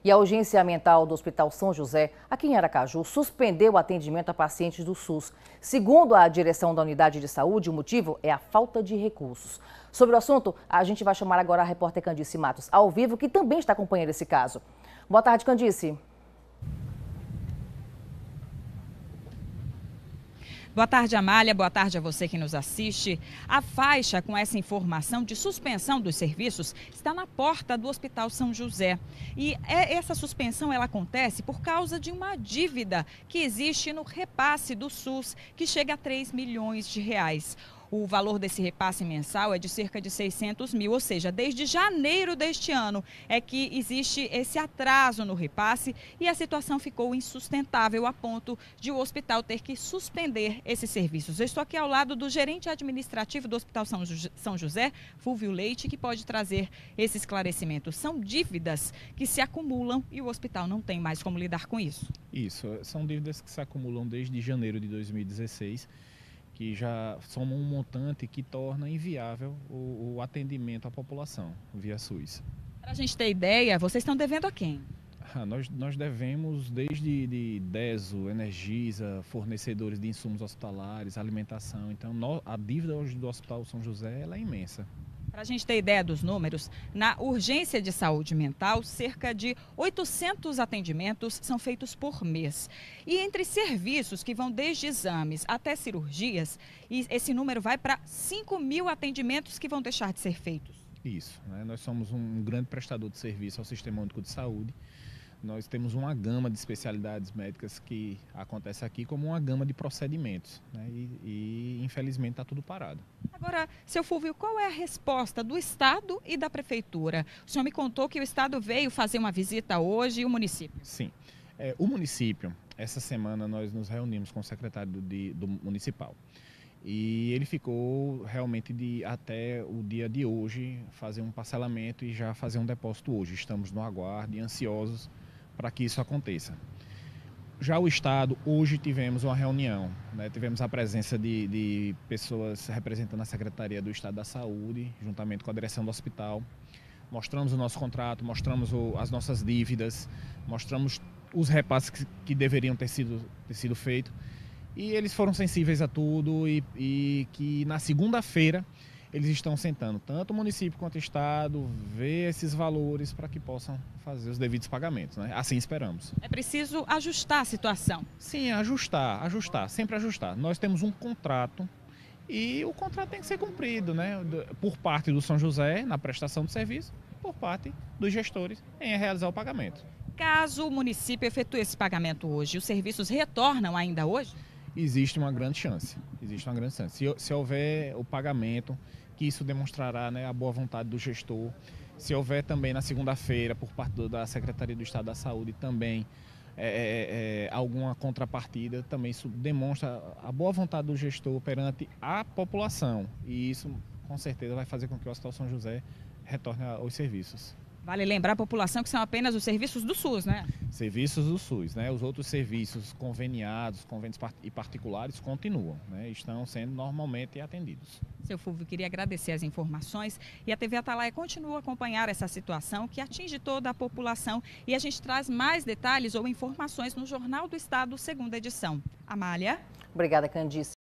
E a urgência mental do Hospital São José, aqui em Aracaju, suspendeu o atendimento a pacientes do SUS. Segundo a direção da unidade de saúde, o motivo é a falta de recursos. Sobre o assunto, a gente vai chamar agora a repórter Candice Matos, ao vivo, que também está acompanhando esse caso. Boa tarde, Candice. Boa tarde, Amália. Boa tarde a você que nos assiste. A faixa com essa informação de suspensão dos serviços está na porta do Hospital São José. E essa suspensão ela acontece por causa de uma dívida que existe no repasse do SUS, que chega a 3 milhões de reais. O valor desse repasse mensal é de cerca de 600 mil, ou seja, desde janeiro deste ano é que existe esse atraso no repasse e a situação ficou insustentável a ponto de o hospital ter que suspender esses serviços. Eu estou aqui ao lado do gerente administrativo do Hospital São José, Fúvio Leite, que pode trazer esse esclarecimento. São dívidas que se acumulam e o hospital não tem mais como lidar com isso. Isso, são dívidas que se acumulam desde janeiro de 2016, que já somam um montante que torna inviável o atendimento à população via SUS. Para a gente ter ideia, vocês estão devendo a quem? Nós devemos desde DESO, Energisa, fornecedores de insumos hospitalares, alimentação. Então, a dívida hoje do Hospital São José ela é imensa. Para a gente ter ideia dos números, na urgência de saúde mental, cerca de 800 atendimentos são feitos por mês. E entre serviços que vão desde exames até cirurgias, esse número vai para 5 mil atendimentos que vão deixar de ser feitos. Isso, né? Nós somos um grande prestador de serviço ao Sistema Único de Saúde. Nós temos uma gama de especialidades médicas que acontece aqui, como uma gama de procedimentos, né? E infelizmente está tudo parado. Agora, seu Fúvio, qual é a resposta do Estado e da Prefeitura? O senhor me contou que o Estado veio fazer uma visita hoje e o município. Sim, o município, essa semana nós nos reunimos com o secretário do municipal. E ele ficou realmente até o dia de hoje fazer um parcelamento e já fazer um depósito hoje. Estamos no aguardo e ansiosos para que isso aconteça. Já o Estado, hoje tivemos uma reunião, né? Tivemos a presença de pessoas representando a Secretaria do Estado da Saúde, juntamente com a direção do hospital. Mostramos o nosso contrato, mostramos as nossas dívidas, mostramos os repasses que deveriam ter sido feitos. E eles foram sensíveis a tudo e que na segunda-feira eles estão sentando, tanto o município quanto o Estado, ver esses valores para que possam fazer os devidos pagamentos, né? Assim esperamos. É preciso ajustar a situação. Sim, ajustar, sempre ajustar. Nós temos um contrato e o contrato tem que ser cumprido, né? Por parte do São José, na prestação do serviço, por parte dos gestores em realizar o pagamento. Caso o município efetue esse pagamento hoje, os serviços retornam ainda hoje? Existe uma grande chance. Se houver o pagamento, que isso demonstrará, né, a boa vontade do gestor. Se houver também na segunda-feira, por parte da Secretaria do Estado da Saúde, também alguma contrapartida, também isso demonstra a boa vontade do gestor perante a população. E isso, com certeza, vai fazer com que o Hospital São José retorne aos serviços. Vale lembrar a população que são apenas os serviços do SUS, né? Serviços do SUS, né? Os outros serviços conveniados, convênios e particulares continuam, né? Estão sendo normalmente atendidos. Seu Fúvio, queria agradecer as informações e a TV Atalaia continua a acompanhar essa situação que atinge toda a população e a gente traz mais detalhes ou informações no Jornal do Estado, segunda edição. Amália? Obrigada, Candice.